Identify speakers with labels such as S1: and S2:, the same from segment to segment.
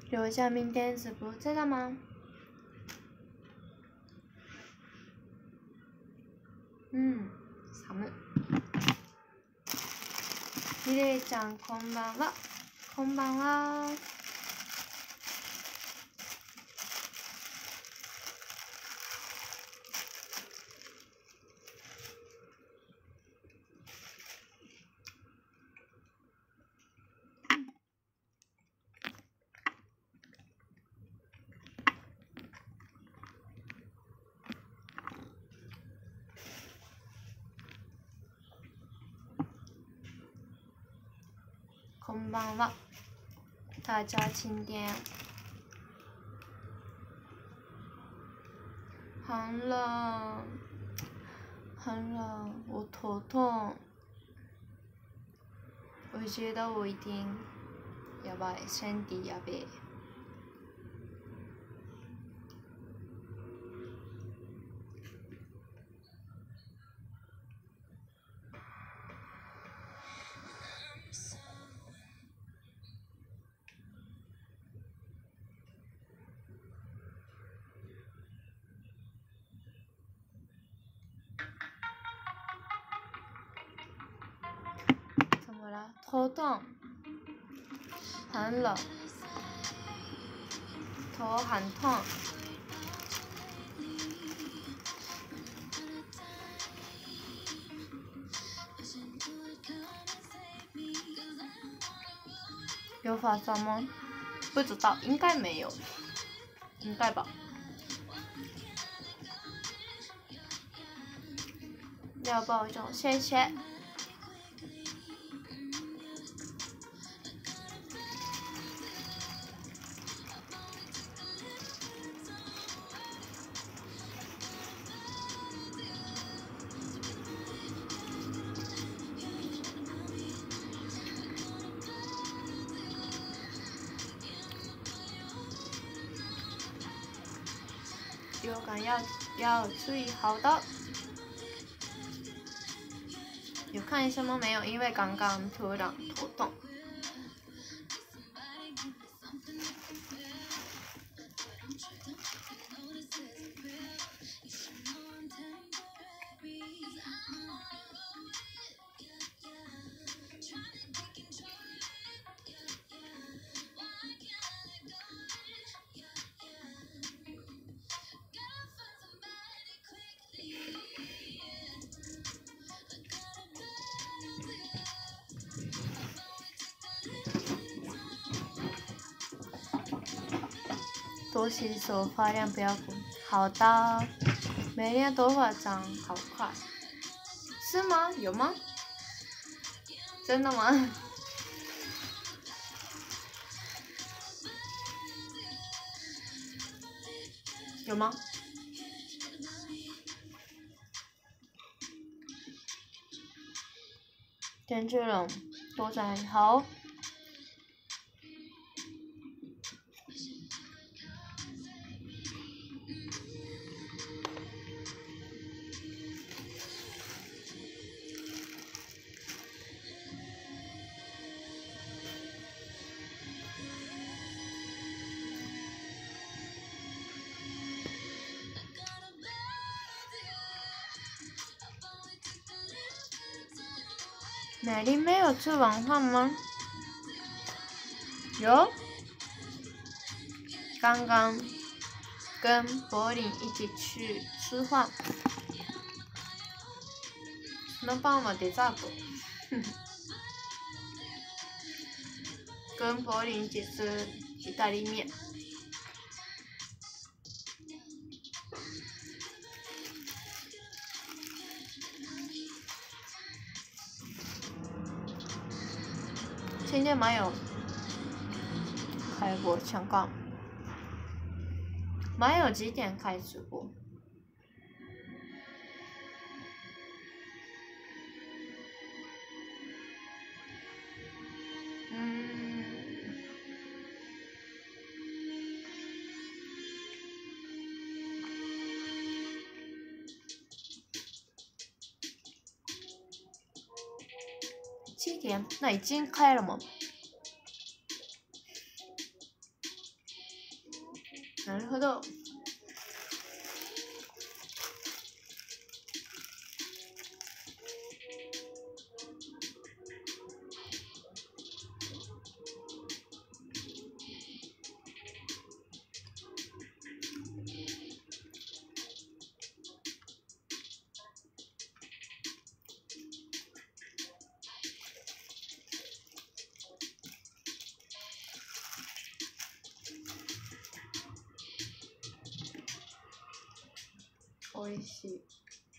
S1: 留下明天直播，在干嘛？寒い。ミレイちゃんこんばんは。こんばんは。こんばんは。大家今天很冷，很冷，我头痛。我觉得我一定やばい，身体やべえ。怎么了？头痛，很冷，头很痛。有发烧吗？不知道，应该没有，应该吧。要保重，谢谢。流感要注意好的。有看医生吗？没有，因为刚刚突然头痛。多洗手，发量不要过。好的，每天头发长好快，是吗？有吗？真的吗？有吗？天气冷，多穿好。美丽没有吃晚饭吗？有，刚刚跟柏林一起去吃饭。そのパンはデザート。跟柏林一起吃意大利面。今天没有开播，香港没有几点开直播？7点，那已经开了吗？ なるほど。おいしい。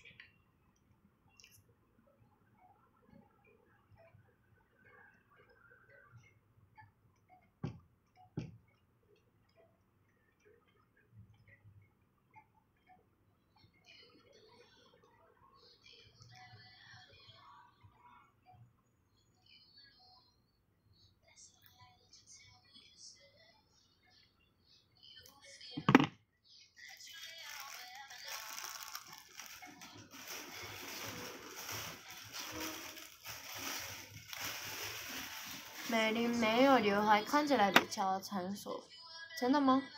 S1: 美玲没有刘海，看起来比较成熟。真的吗？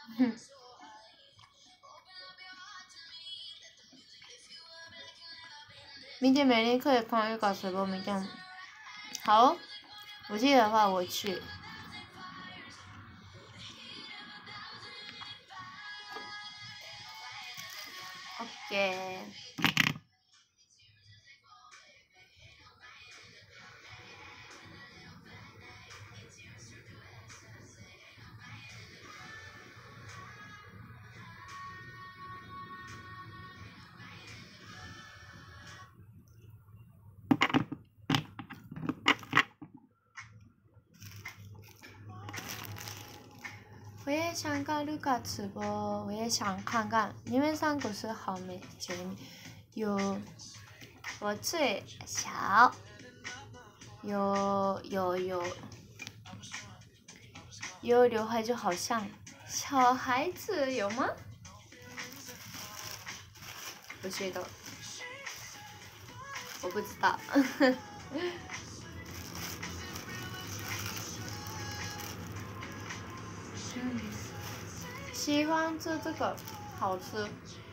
S1: 明天美玲可以看一个直播，明天。好，我记得的话我去。OK。我也想看卢卡直播，我也想看看你们三个是好美姐妹，有我最小，有刘海就好像小孩子，有吗？不知道，我不知道。喜欢吃这个，好吃。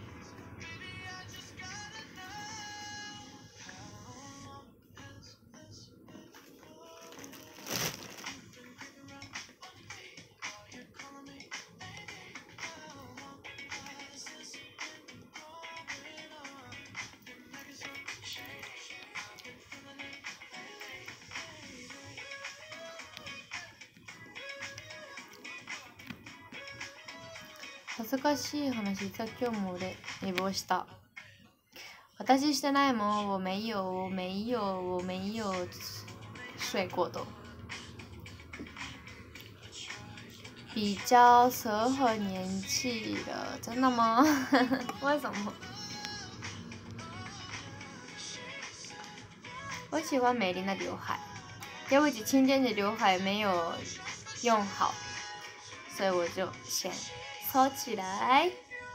S1: 恥ずかしい話、さっきも俺寝坊した。私してないもん，我没有睡过的。比较适合年纪的，真的吗？为什么？我喜欢美玲的刘海，对不起，今天的刘海没有用好，所以我就先收起来。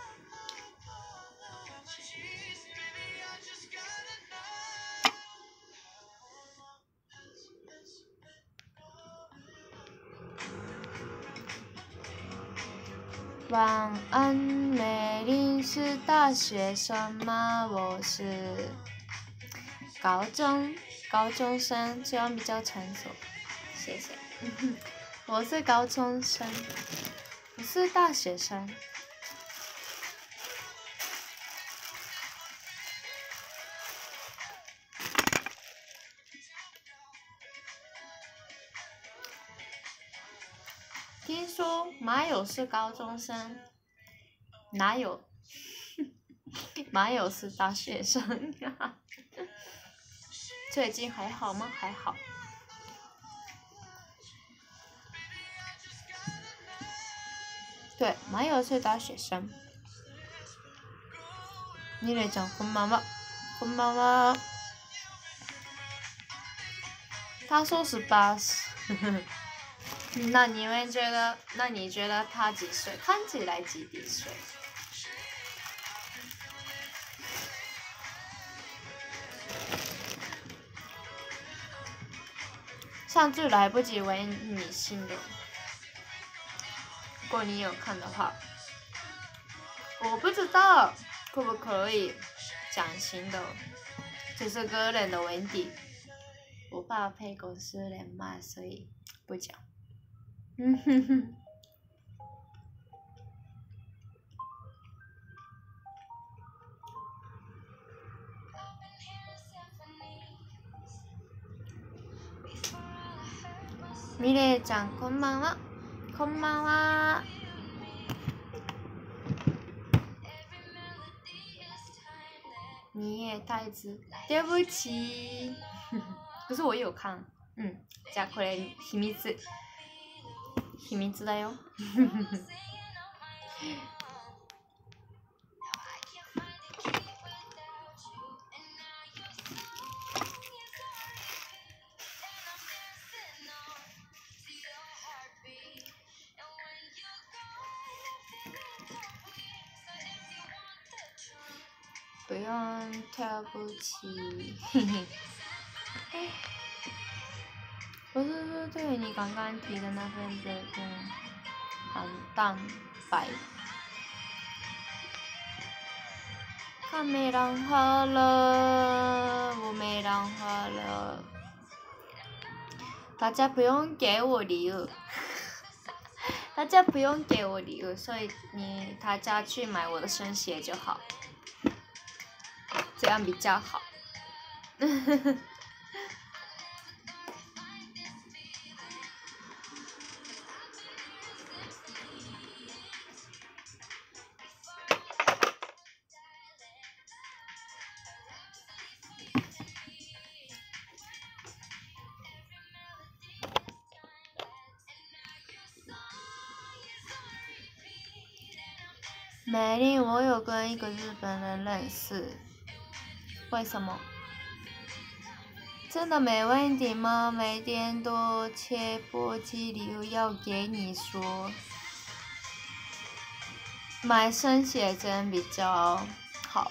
S1: 晚安，美玲是大学生吗？我是高中生，这样比较成熟。谢谢。我是高中生，我是大学生。听说马友是高中生，哪有？马友是大学生。最近还好吗？还好。对，马友是大学生。妮蕾ちゃんこんばんは。こんばんは。他说18岁。那你觉得他几岁？看起来几岁？上次来不及回你信的，如果你有看的话， 我不知道可不可以讲新的，这是个人的问题。我怕被公司人骂，所以不讲。ミレイちゃんこんばんは。こんばんは。你也太子，对不起。可是我有看，じゃあこれ秘密だよ。不用对不起。我是说对于你刚刚提的那份责任很淡白。他没让好了，我没让好了。大家不用给我理由，大家不用给我理由，所以大家去买我的生鞋就好，这样比较好。美丽，我有跟一个日本人认识，为什么？真的没问题吗？每天都切波鸡柳要给你说，买生写真比较好。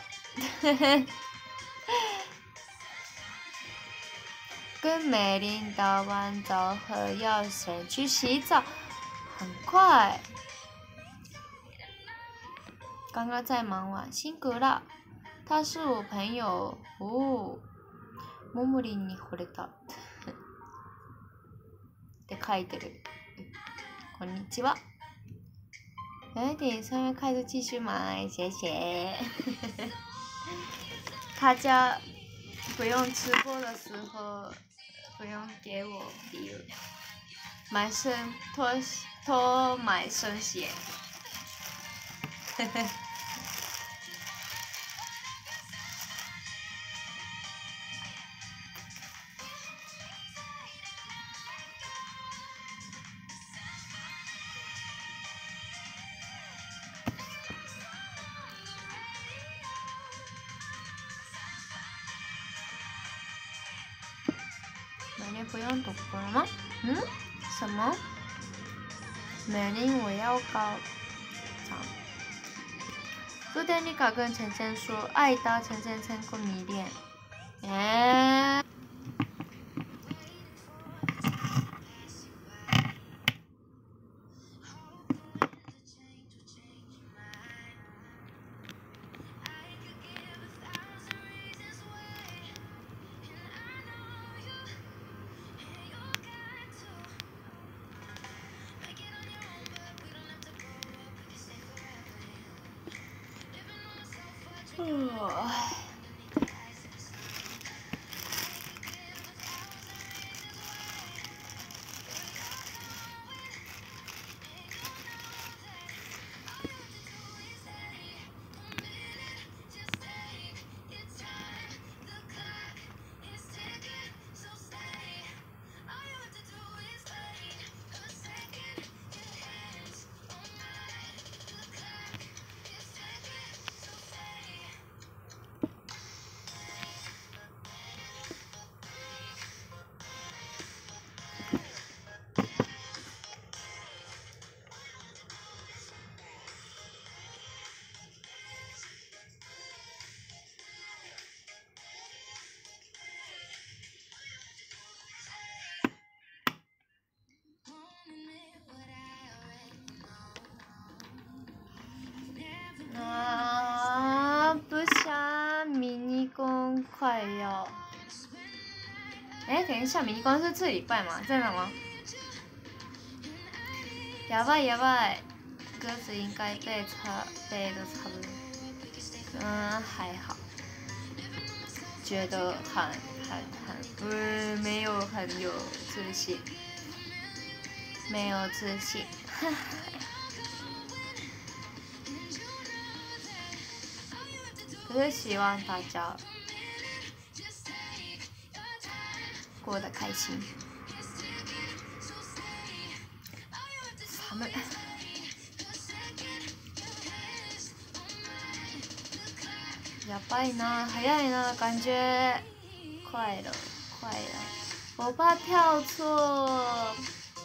S1: 跟美玲打完澡后要先去洗澡，很快。刚刚在忙完，辛苦了。他是我朋友哦。ももりんに惚れたって書いてる。こんにちは。下面开始继续买，谢谢。大家不用吃播的时候不用给我理由，多买生鞋。不用读了吗？什么？美玲，我要高潮。昨天丽卡跟晨晨说，爱到晨晨成功迷恋。 哎，等一下，迷宫是这礼拜吗？真的吗？やばいやばい，鸽子应该背的差不多。还好，觉得没有很有自信，没有自信，可是希望大家过得开心。寒い。やばいな，早いな，感觉快了，我怕跳错。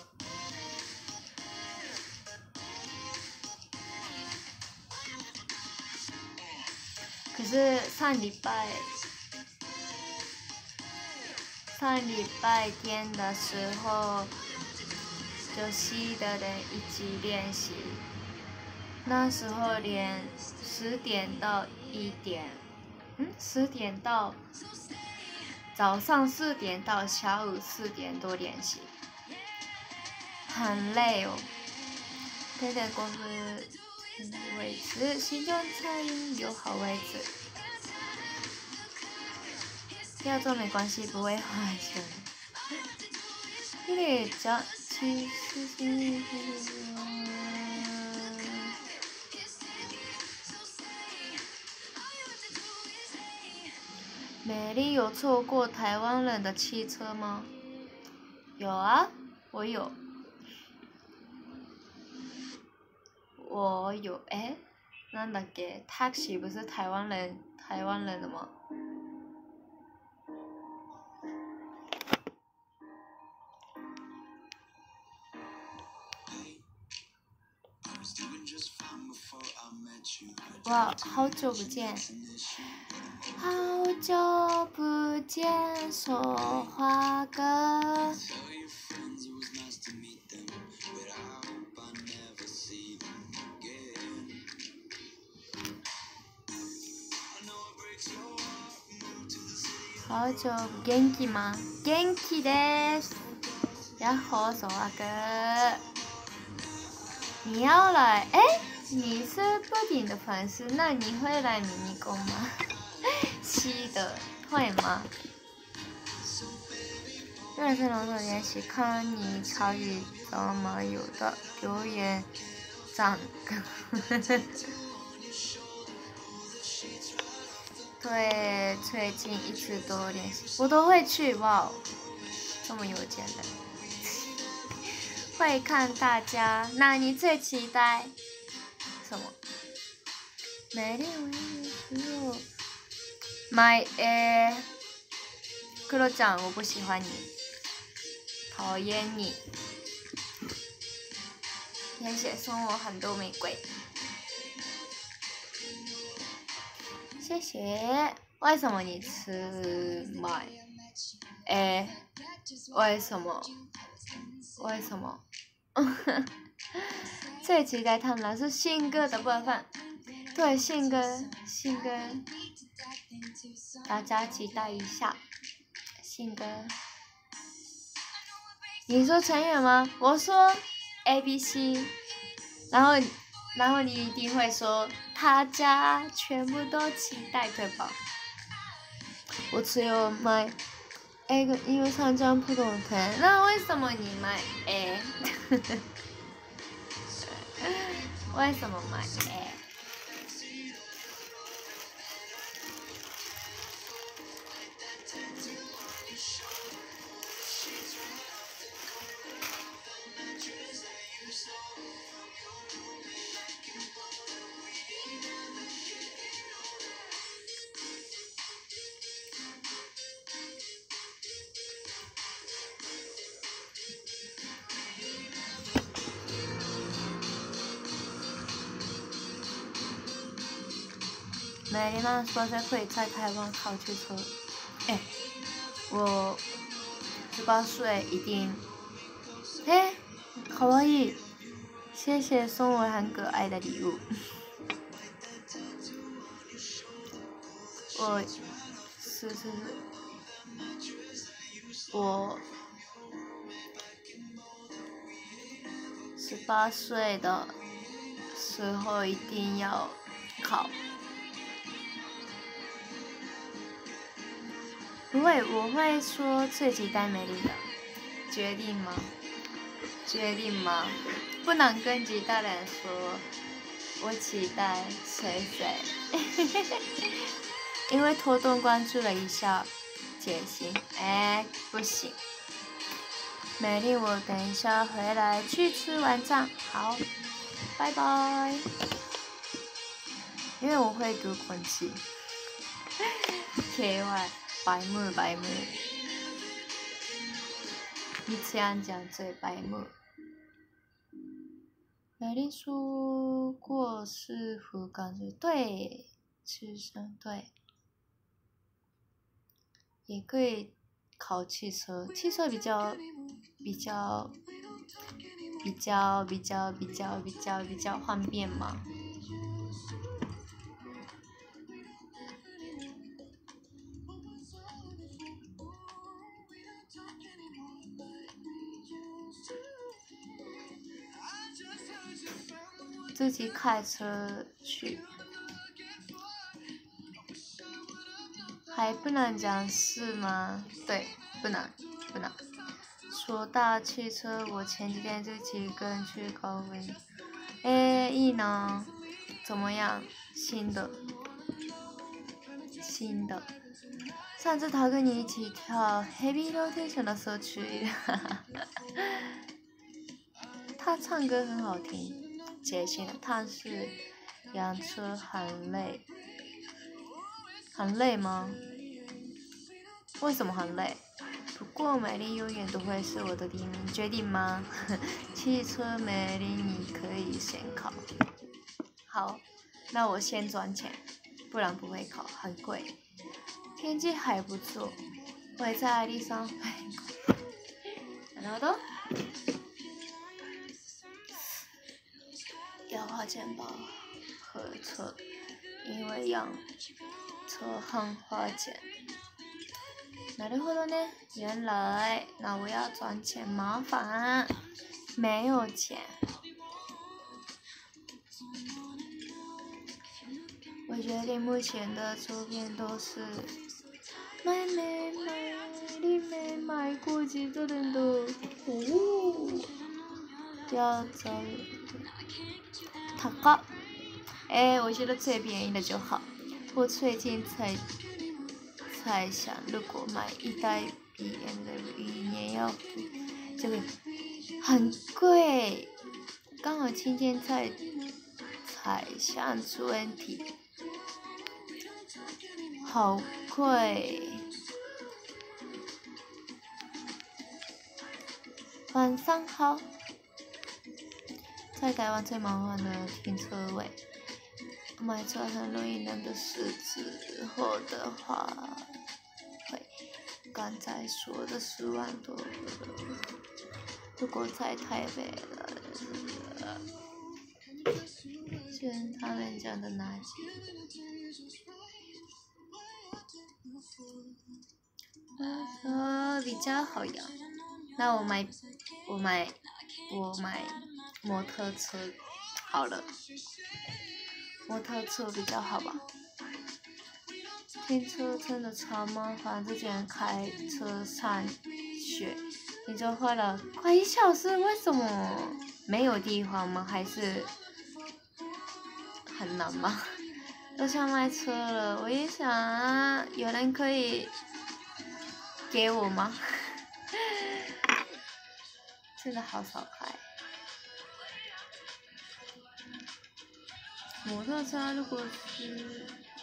S1: 可是上礼拜天的时候，就西的人一起练习，那时候连10点到1点，10点到早上4点到下午4点多练习，很累哦。对的工作位置，心中苍蝇有好位置。跳错没关系，不会害羞。因为其实美丽有坐过台湾人的汽车吗？有啊，我有。哎，なんだっけ ？taxi 不是台湾人的吗？哇，好久不见，好久不见，说话哥。好久元気吗？元気です。然后说话哥，你要来？哎，你是布丁的粉丝，那你会来迷你宫吗？是的，会吗？认真隆重练习，看你潮语怎么有的留言赞。对，最近一直都练习，我都会去，哇，这么有钱的，会看大家。那你最期待什么？美丽唯一只有クロちゃん，我不喜欢你，讨厌你。谢谢送我很多玫瑰。谢谢。为什么你吃麦？为什么？最期待他们的是信哥的部分。对，信哥，大家期待一下。信哥，你说成员吗？我说 ABC， 然后你一定会说大家全部都期待，对吧？我只有买 A 跟123张不同的片，那为什么你买 A？ 为什么买 A？美丽妈说在会在台湾考汽车，我18岁一定，可愛い，谢谢送我很可爱的礼物，我是， 我18岁的时候一定要考。不会，我会说最期待美丽的，决定吗？决定吗？不能跟其他人说，我期待谁谁，因为偷偷关注了一下解析，不行。美丽，我等一下回来去吃晚餐，好，拜拜。因为我会读空气，KY。白目，你这样讲最白目。美丽说过是福冈市，对，吃生对，也可以考汽车，汽车比较方便嘛。自己开车去，还不能讲是吗？对，不能。说到汽车，我前几天自己一个人去高温，いい呢，怎么样？新的。上次他跟你一起跳 Heavy Rotation 的时候去，他唱歌很好听。解析了，但是养车很累。很累吗？为什么很累？不过美丽永远都会是我的第一名，决定吗？汽车美丽你可以先考。好，那我先赚钱，不然不会考，很贵。天气还不错，我在爱丽桑。なるほど。要花钱吧，合车，因为养车很花钱。なるほどね，原来那我要赚钱麻烦，没有钱。我决定目前的周边都是买过几个人的要走。高，我觉得最便宜的就好。我最近才想，如果买一台 BMW 1年要这个很贵，刚好今天才想出问题，好贵。晚上好。在台湾最麻烦的停车位，买车很容易难的是之后的话，会刚才说的10万多，如果在台北了，就是他们讲的垃圾。比较好养，那我买摩托车好了，摩托车比较好吧。停车真的超麻烦，之前开车上学，你就花了快1小时，为什么？没有地方吗？还是很难吗？都想买车了，我也想，有人可以给我吗？真的好少开。摩托车如果是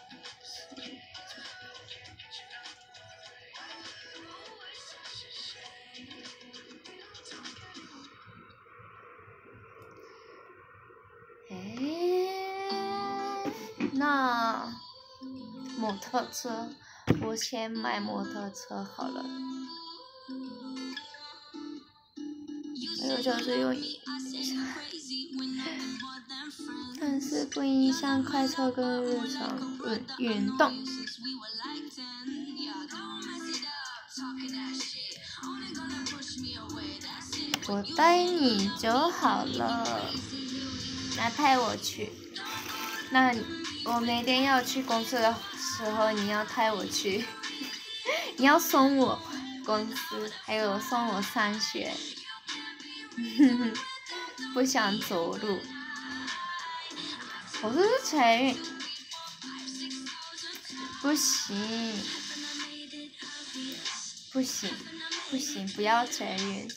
S1: 那摩托车，我先买摩托车好了。还有就是用但是不影响开车跟日常运动。 我带你就好了。那带我去。那我每天要去公司的时候，你要带我去。你要送我公司，还有送我上学。不想走路。我这是财运。不行，不行，不行，不要财运。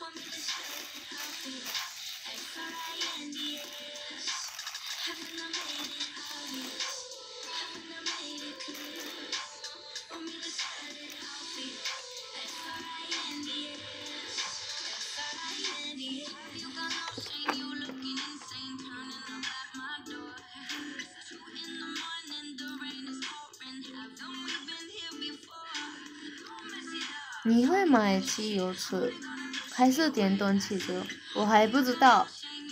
S1: 你会买汽油车还是电动汽车？我还不知道，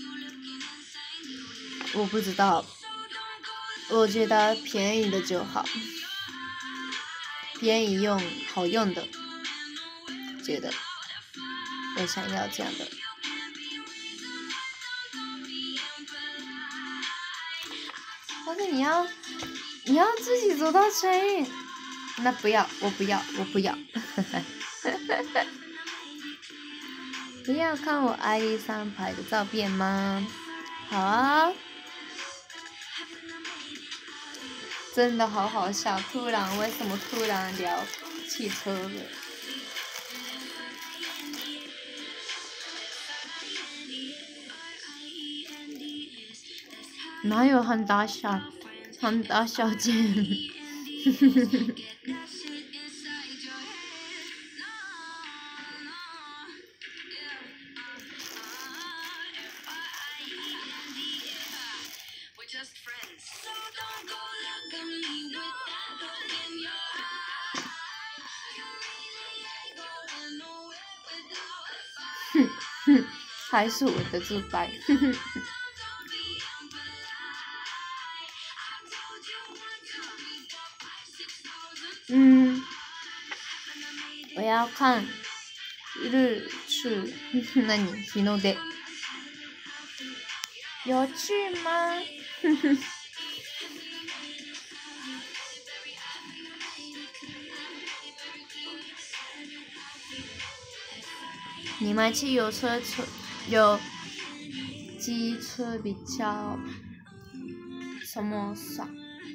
S1: 我不知道。我觉得便宜的就好，便宜用好用的，觉得我想要这样的。但是你要自己走到捷运，那不要，我不要，我不要。不要看我阿姨上拍的照片吗？好啊。真的好好笑，为什么突然聊汽车了？哪有很大小间？还是我的自白。我要看日出。那你日の出有趣吗？你买汽油车有机车比较什么爽？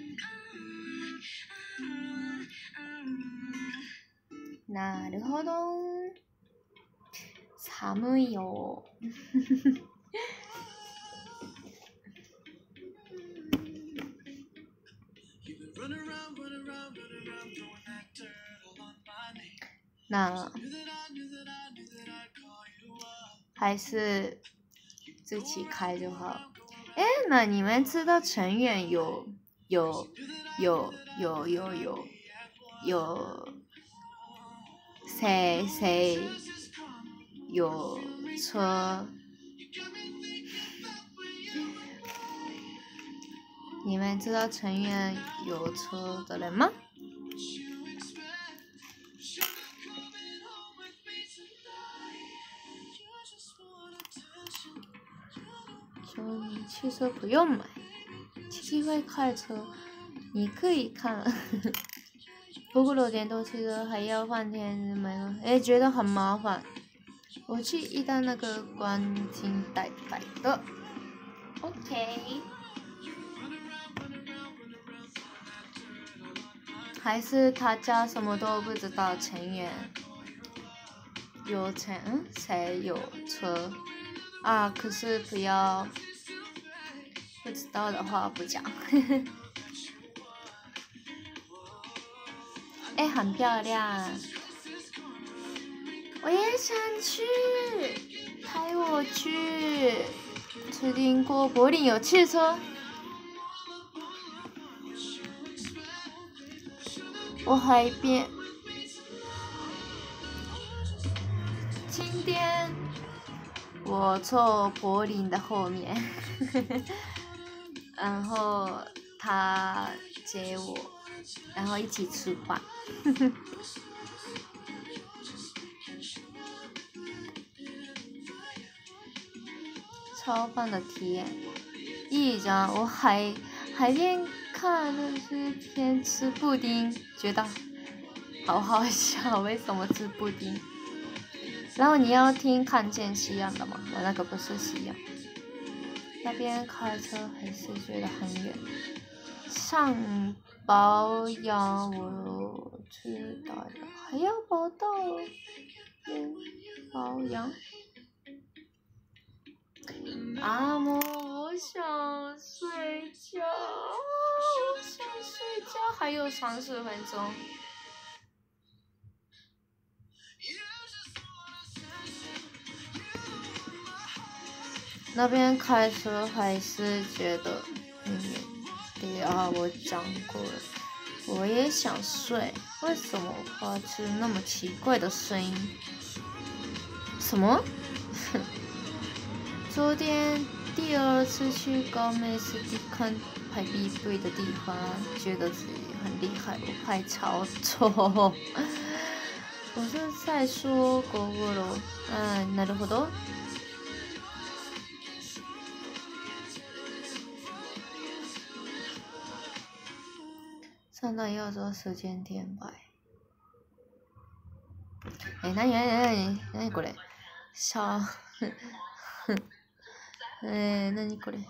S1: なるほど。寒いよ。那还是自己开就好。那你们知道成员有谁有车？你们知道成员有车的人吗？说你汽车不用买，七七会开车，你可以看。不过电动汽车还要换电买，觉得很麻烦。我去一单那个关停带的。OK。还是他家什么都不知道，成员谁有车啊？可是不知道的话不讲。很漂亮，我也想去，带我去。确定过柏林有汽车？我海边。今天我坐柏林的后面。然后他接我，然后一起吃饭。 超棒的体验。一张我海边看了视频吃布丁，觉得好好笑，为什么吃布丁？然后你要听看见夕阳的吗？我那个不是夕阳。那边开车还是觉得很远。上保养我知道了，还要保养。阿嬷，我想睡觉，还有30分钟。那边开车还是觉得很远。对啊，我讲过了，我也想睡，为什么发出那么奇怪的声音？什么？昨天第2次去高美湿地看排比对的地方，觉得自己很厉害，我拍超丑。我是在说国語咯。なるほど。上到要做时间点吧。何これ？何これ？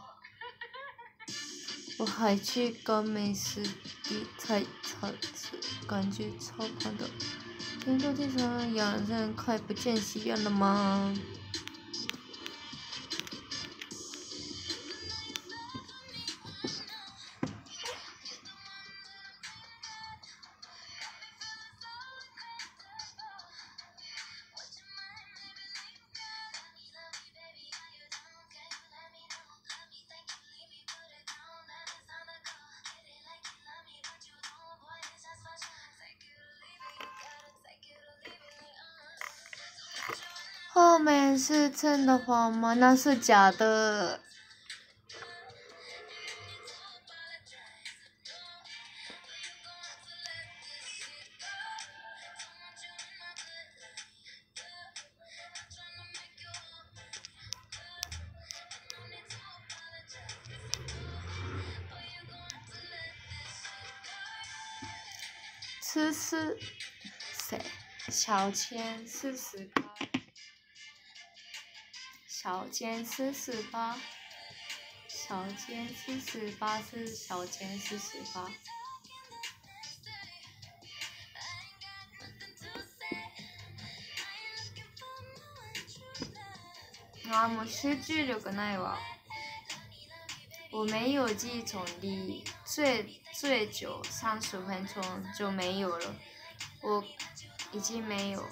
S1: 我还去高美湿地踩草籽，感觉超棒的。天空地上两人看不见夕阳了吗？后面是真的话吗？那是假的。谁？小千48，小千48，小千48是小千48。啊，もう集中力ないわ。我没有记总力，最久30分钟就没有了，我已经没有。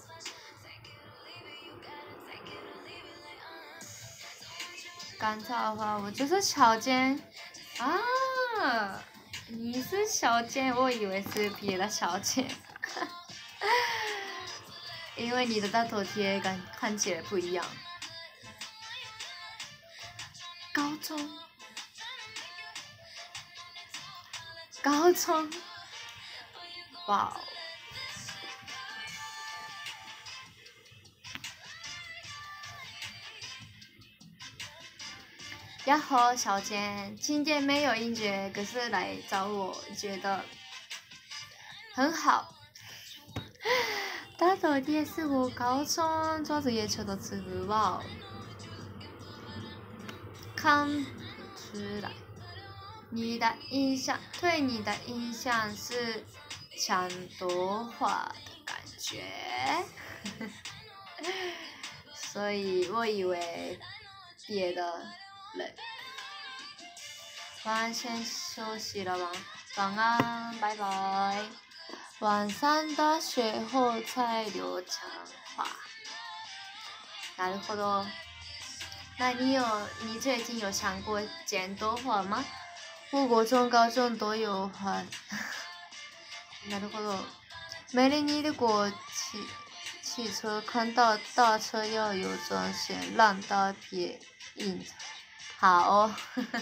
S1: 干燥的话，我就是小尖啊，你是小尖，我以为是别的小尖，因为你的大头贴看起来不一样。高中，哇哦！呀吼，小坚，今天没有音乐，可是来找我，觉得很好。大头贴是我高中做作业求的字哇，看出来。对你的印象是长头发的感觉，所以我以为别的人。晚安，先休息了吗？晚安，拜拜。晚上的雪后才留长发。なるほど。那你最近有想过剪头发吗？我国中、高中都有画。なるほど。美丽你的过汽车看到大车要有转线，让它别硬。好哦。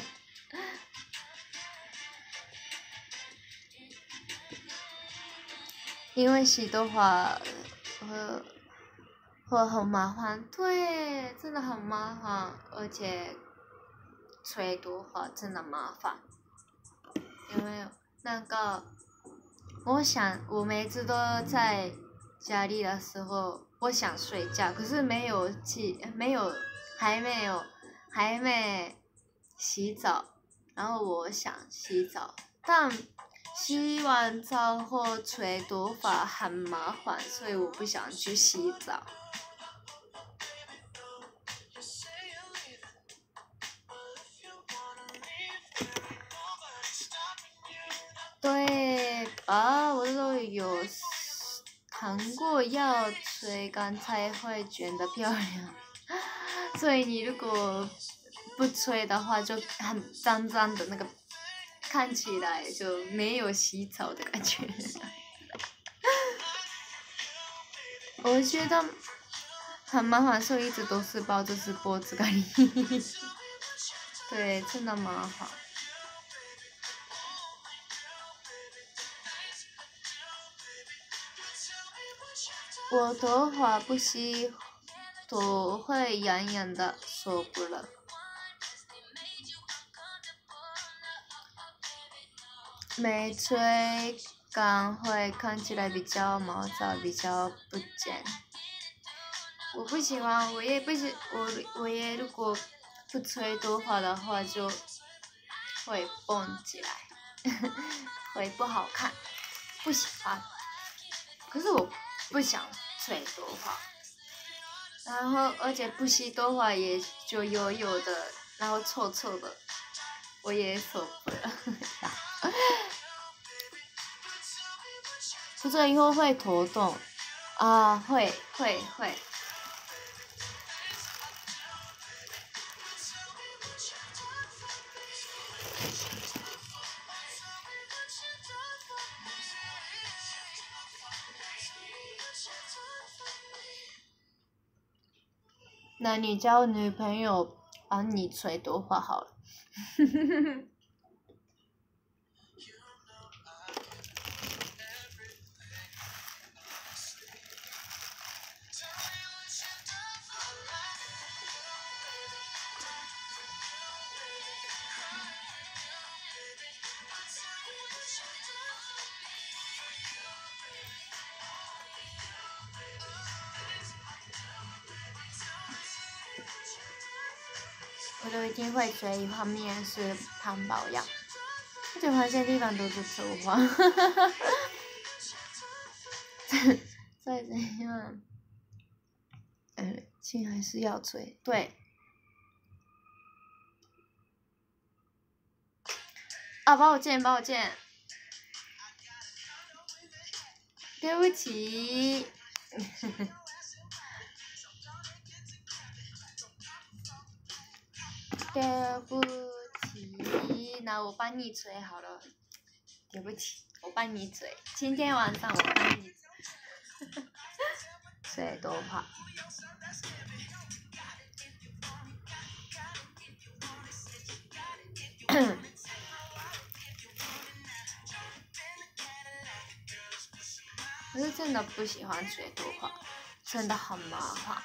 S1: 因为洗头发会很麻烦，对，真的很麻烦，而且吹头发真的麻烦，因为那个，我每次都在家里的时候，我想睡觉，可是还没洗澡，然后我想洗澡，但洗完澡后吹头发很麻烦，所以我不想去洗澡。对吧？我都有谈过要吹干才会觉得漂亮，所以你如果不吹的话，就很脏脏的那个，看起来就没有洗澡的感觉。我觉得很麻烦，所以一直都是抱着是脖子咖喱。对，真的麻烦。我头发不洗都会痒痒的，受不了。没吹干会看起来比较毛躁，比较不尖。我不喜欢，我也如果不吹头发的话就会绷起来，会不好看，不喜欢。可是我不想吹头发，然后而且不洗头发也就油油的，然后臭臭的，我也受不了。不知道以后会头痛啊？会。那你交女朋友帮你吹头发好了。我都一定会吹，一方面是怕保养，而且发现地方都是头发。再怎样，亲还是要吹，对。啊，抱歉，对不起。对不起，那我帮你吹好了。对不起，我帮你吹，今天晚上我帮你吹头发。我是真的不喜欢吹头发，真的很麻烦。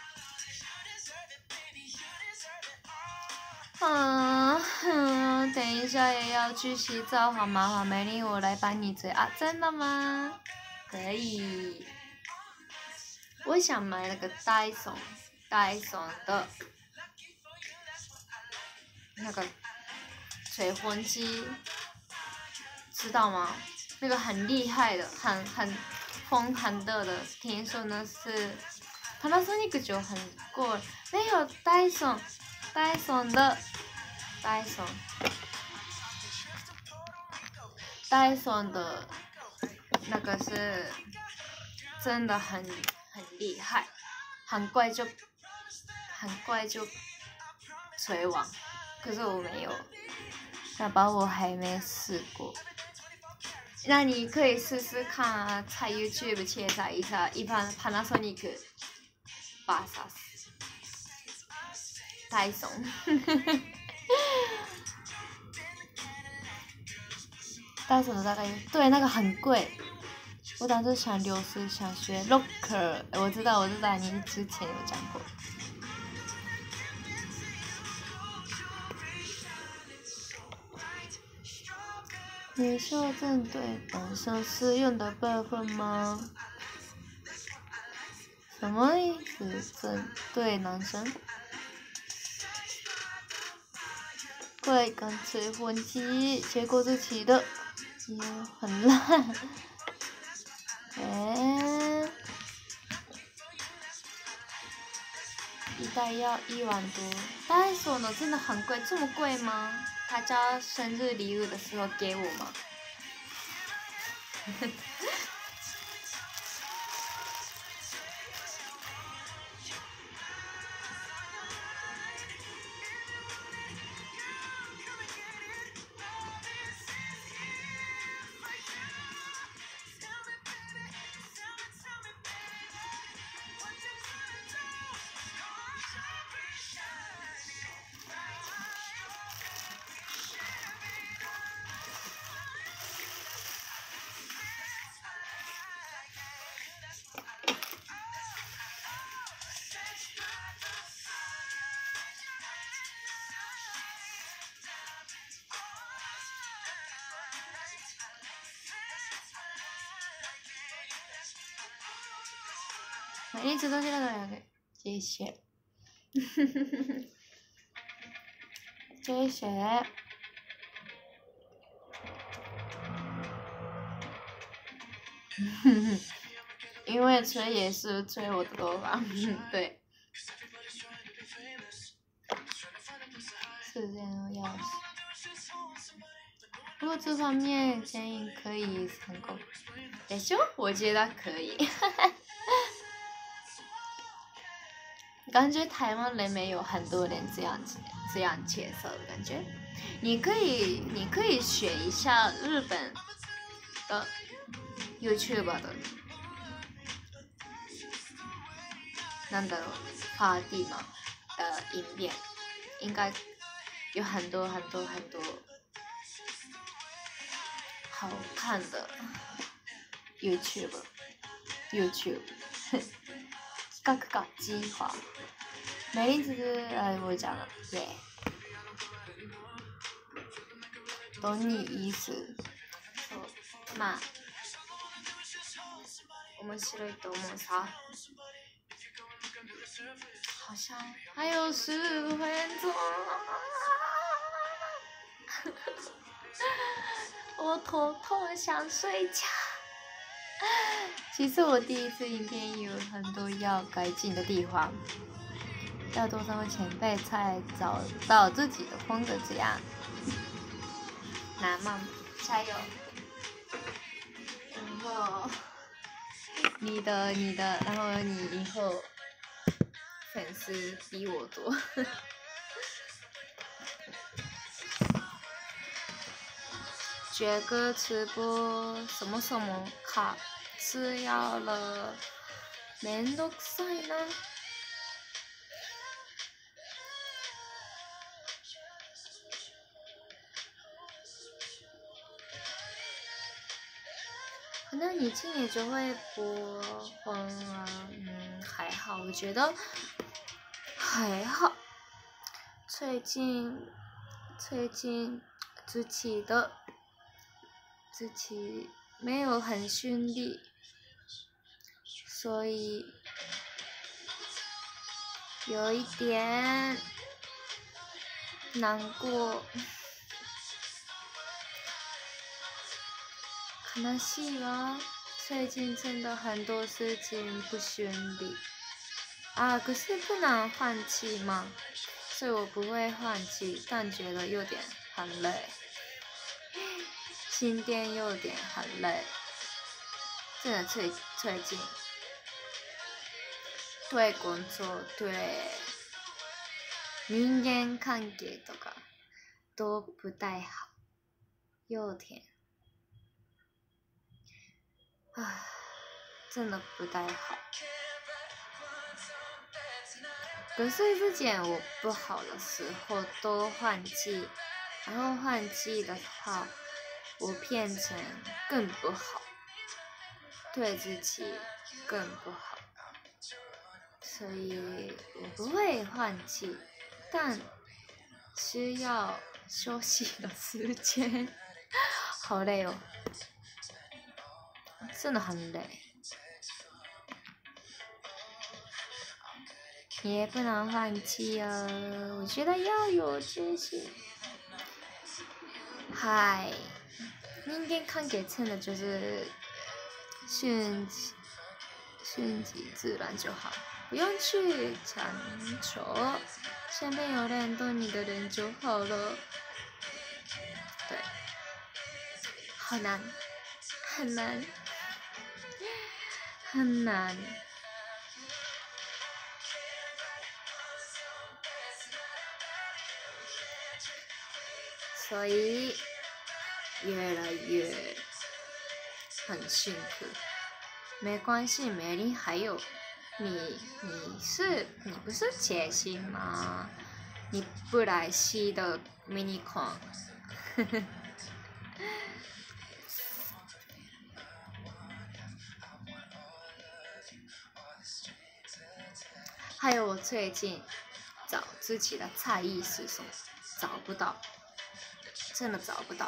S1: 等一下也要去洗澡，好麻烦。美丽，我来帮你吹啊！真的吗？可以。我想买那个戴森的那个吹风机，知道吗？那个很厉害的，很风很热的，听说那是 Panasonic 就很贵，没有戴森的那个是真的很厉害，很快就吹完，可是我没有，那把我还没试过。那你可以试试看啊，在 YouTube 切查一下，一般 Panasonic 巴萨斯戴森。戴森的大概对那个很贵，我当时想学 Rocker， 我知道你之前有讲过。 女校针对男生适用的部分吗？什么意思？针对男生？快干脆放弃，结果自己的也很烂。一袋要1万多，但是呢真的很贵，这么贵吗？他家生日礼物的时候给我吗？每天吃东西那个两个，谢谢，谢谢。因为吹也是吹我的头发，对。是这样要死。不过这方面建议可以成功，でしょ？我觉得可以。感觉台湾人没有很多人这样介绍的感觉。你可以学一下日本的 YouTuber 的，なんだろうパーティー嘛的影片，应该有很多好看的 YouTube 企画か计划。每一次我讲了，耶，懂你意思。そうまあ面白いと思うさ。好像还有10分钟。我头痛想睡觉。其实我第一次影片有很多要改进的地方，要多少前辈才找到自己的风格这样。难吗？加油！然后你的，然后你以后粉丝比我多。觉个直播什么卡是要了，めんどくさいな。可能你今年就会播风啊，还好，我觉得还好。最近自己没有很顺利，所以有一点难过。悲しいわ，最近真的很多事情不顺利啊，可是不能放弃嘛，所以我不会放弃，但觉得有点很累，心电有点很累，真的最近对工作对人間関係とか都不太好，有点。唉，真的不太好。可是之前我不好的时候都换季，然后换季的话，我变成更不好，对自己更不好，所以我不会换季，但需要休息的时间。 好累哦，真的很累。也不能放弃哦，我觉得要有决心。嗨，人間関係真的就是顺其自然就好，不用去强求，身边有人懂你的人就好了。对，好难，很难，很难。所以越来越很辛苦，没关系，美丽还有你不是杰西吗？你布莱希的迷你款，还有我最近找自己的菜艺是什么，找不到，真的找不到。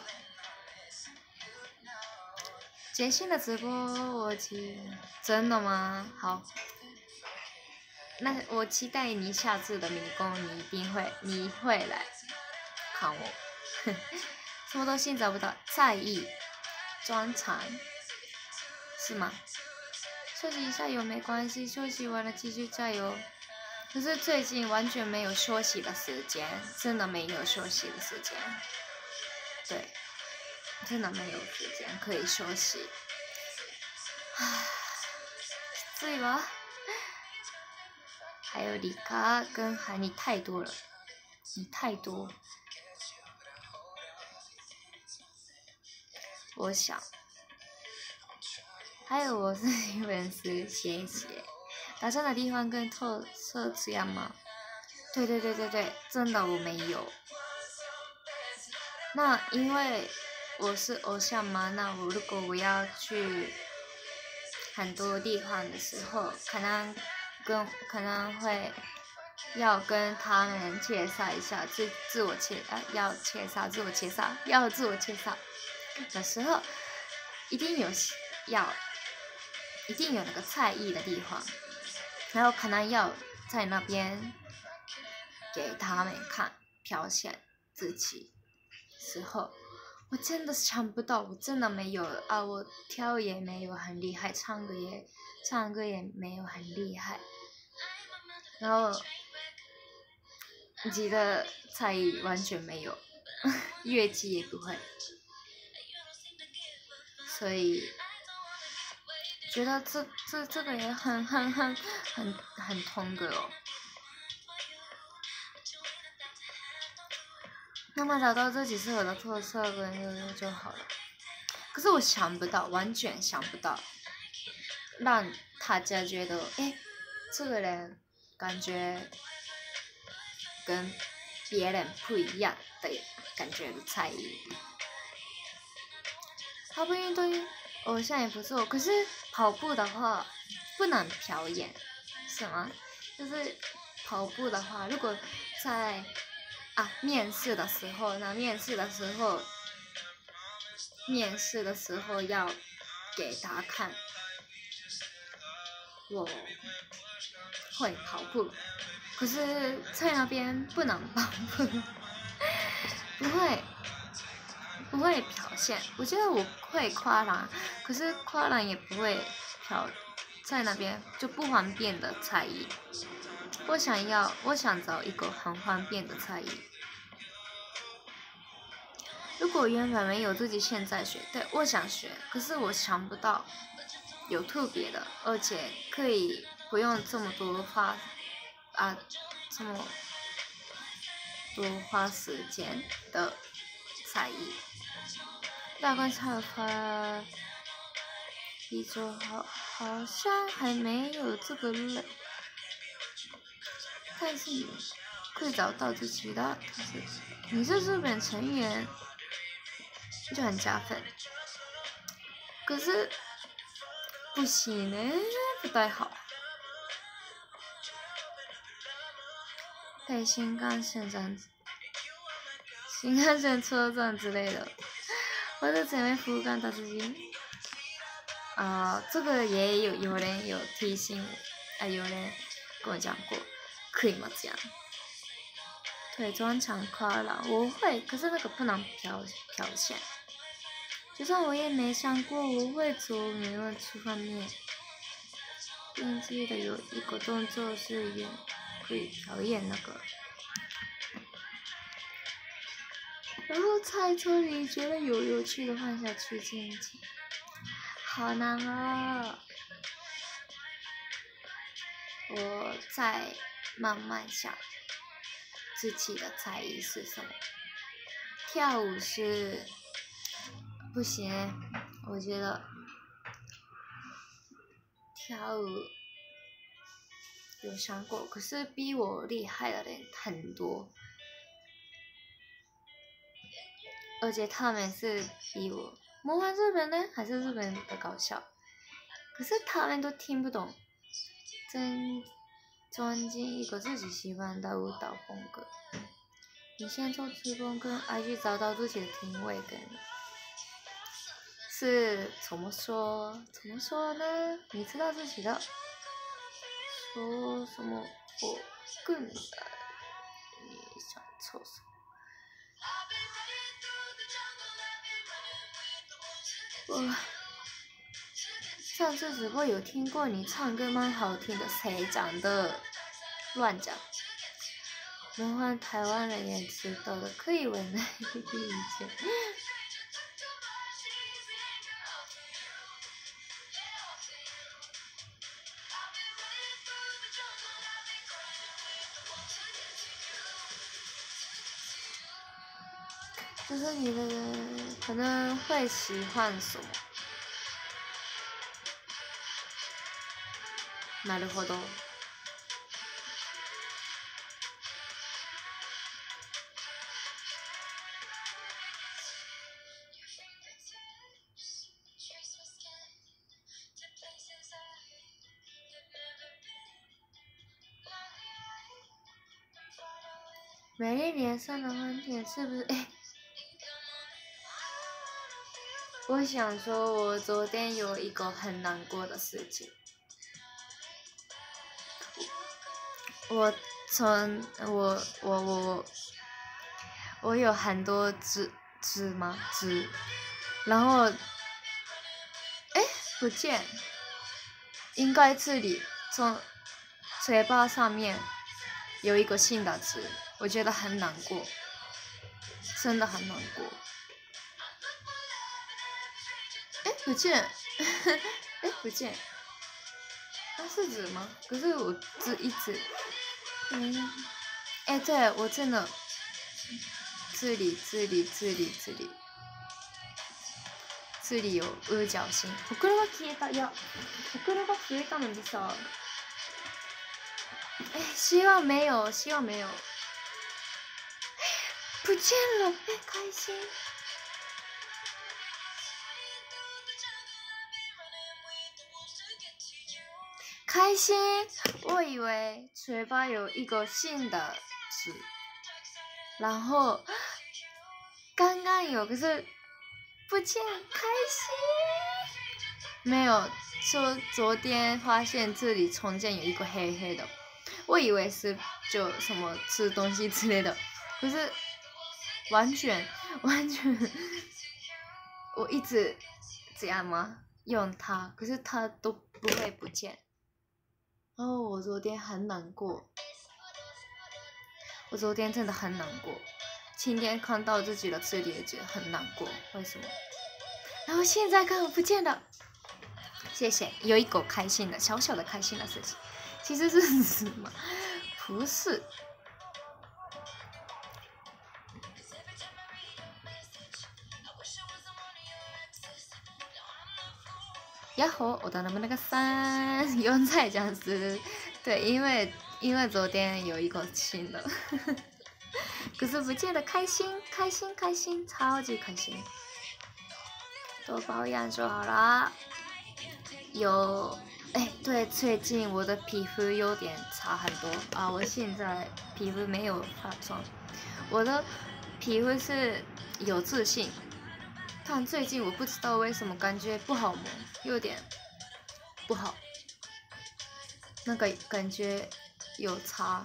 S1: 杰西的直播真的吗？好，那我期待你下次的迷宫，你会来看我。什么东西找不到？在意专长是吗？休息一下有没关系，休息完了继续加油。可是最近完全没有休息的时间，真的没有休息的时间。对，真的没有时间可以休息。唉，对吧？还有李卡跟海你太多了，你太多。我想，还有我是粉丝，谢谢。打算的地方跟特色这样吗？对，真的我没有。那因为我是偶像嘛，那如果我要去很多地方的时候，可能会要跟他们介绍一下自我介绍的时候，一定有那个菜艺的地方，然后可能要在那边给他们看表现自己时候，我真的想不到，我真的没有啊！我跳也没有很厉害，唱歌也没有很厉害，然后吉的才艺完全没有，乐器也不会，所以觉得这个也很痛的哦。那么找到自己适合的特色跟优优就好了。可是我想不到，完全想不到，让大家觉得，哎，这个人感觉跟别人不一样的感觉的才艺。跑步运动偶像也不错，可是跑步的话不能表演，是吗？就是跑步的话，如果在面试的时候要给他看，我会跑步，可是在那边不能跑步，不会表现。我觉得我会跨栏，可是跨栏也不会在那边就不方便的才艺。我想找一个很方便的才艺。如果原本没有自己现在学，对，我想学，可是我想不到有特别的，而且可以不用这么多花时间的才艺。大观察法一周好像还没有这个类，但是可以找到自己的特色。你是日本成员就很加分，可是不行呢，不太好。对，新干线车站之类的， 我的姐妹服干达自己。这个也有人有提醒我，有人跟我讲过，可以吗？这样。腿装长跨栏，我会，可是那个不能飘线。就算我也没想过我会做美文出方面。编辑的有一个动作是可以表演那个。然后猜测你觉得有趣的幻想去进行，好难啊！我再慢慢想，自己的才艺是什么？跳舞是不行，我觉得跳舞有想过，可是比我厉害的人很多。而且他们是比我模仿日本人，还是日本的搞笑，可是他们都听不懂，真钻进一个自己喜欢的舞蹈风格。你先做直播跟 IG 找到自己的定位跟是怎么说呢？你知道自己的说什么？我更你想做什么？我上次直播有听过你唱歌蛮好听的，谁讲的？乱讲。模仿台湾人也知道的，可以为难意见。就是你的人可能会喜欢什么？なるほど。美丽脸上的斑点是不是？我想说，我昨天有一个很难过的事情。我有很多痣，然后，不见，应该这里从嘴巴上面有一个新的痣，我觉得很难过，真的很难过。不见，不见，那是痣吗？可是我一直，对，我真的，这里有五角星。ほくろが消えた。いや、ほくろが増えたのにさ。希望没有。不见了，开心。开心，我以为嘴巴有一个新的痣，然后刚刚有，可是不见，开心。没有，说昨天发现这里中间有一个黑黑的，我以为是就什么吃东西之类的，可是完全，我一直这样吗？用它，可是它都不会不见。我昨天很难过，我昨天真的很难过，今天看到自己的字也觉得很难过，为什么？然后现在看我不见了，谢谢，有一个开心的小小的开心的事情，其实是什么？不是。呀吼，我的那个3用菜这样子，对，因为昨天有一个新的，可是不见得开心，超级开心，多保养就好啦。对，最近我的皮肤有点差很多啊，我现在皮肤没有化妆，我的皮肤是有自信， 但最近我不知道为什么感觉不好摸，有点不好，那个感觉有差，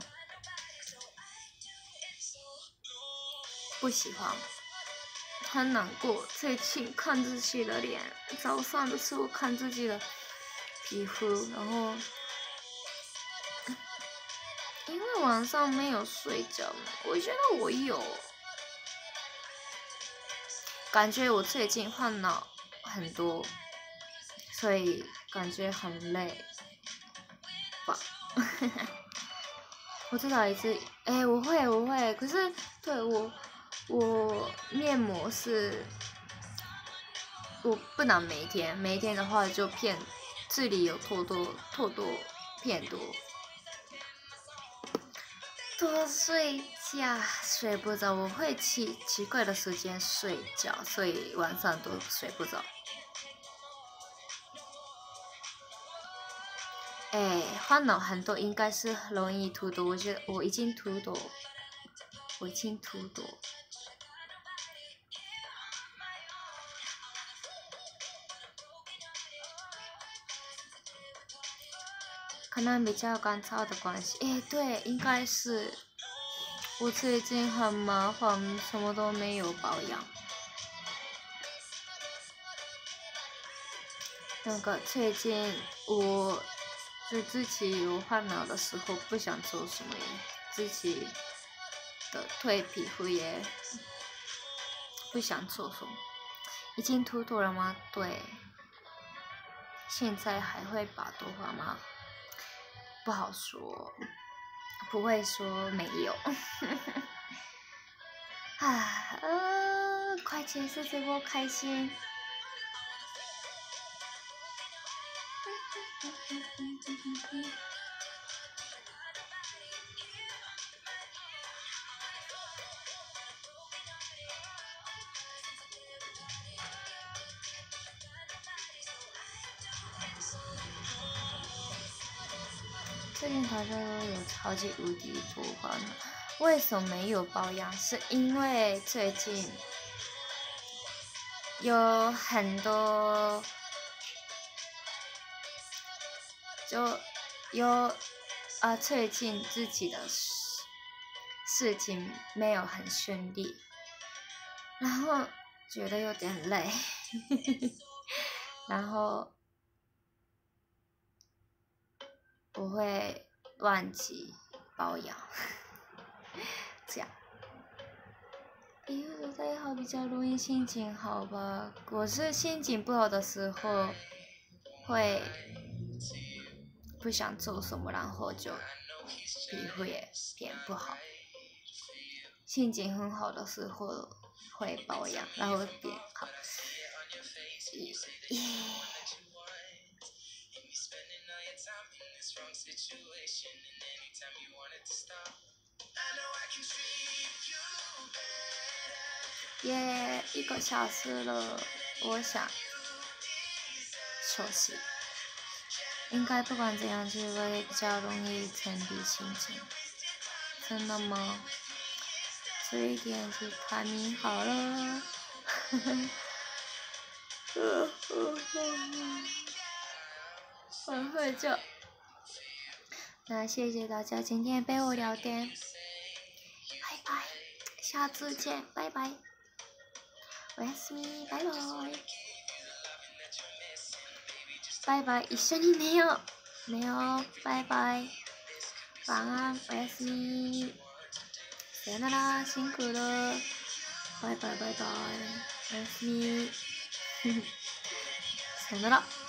S1: 不喜欢，很难过。最近看自己的脸，早上的时候看自己的皮肤，然后因为晚上没有睡觉，我觉得我有。感觉我最近烦恼很多，所以感觉很累吧。我知道一次，我会，可是对我面膜是，我不能每天的话就这里有痘痘偏多。多睡觉，睡不着，我会奇怪的时间睡觉，所以晚上都睡不着。烦恼很多，应该是容易秃头，我觉得我已经秃头，可能比较干燥的关系，对，应该是。我最近很麻烦，什么都没有保养。那个最近我就自己有烦恼的时候，不想做什么，自己的对皮肤也不想做什么。已经秃头了吗？对。现在还会拔头发吗？不好说，不会说没有。快结束这波开心。最近大家都有超级无敌多烦恼，为什么没有保养？是因为最近有很多最近自己的事情没有很顺利，然后觉得有点累，然后我会忘记保养，这样。有在好比较容易心情好吧？我是心情不好的时候会不想做什么，然后就皮肤也变不好。心情很好的时候会保养，然后变好。1个小时了，我想休息。应该不管怎样，就会比较容易整理心情。真的吗？这一点就排名好了。晚睡觉。那谢谢大家今天陪我聊天，拜拜，下次见，拜拜，おやすみ、バイバイ。バイバイ、一緒に寝よう。寝よう、バイバイ。晚安，おやすみ。さよなら、辛苦了。バイバイバイバイ。おやすみ。さよなら。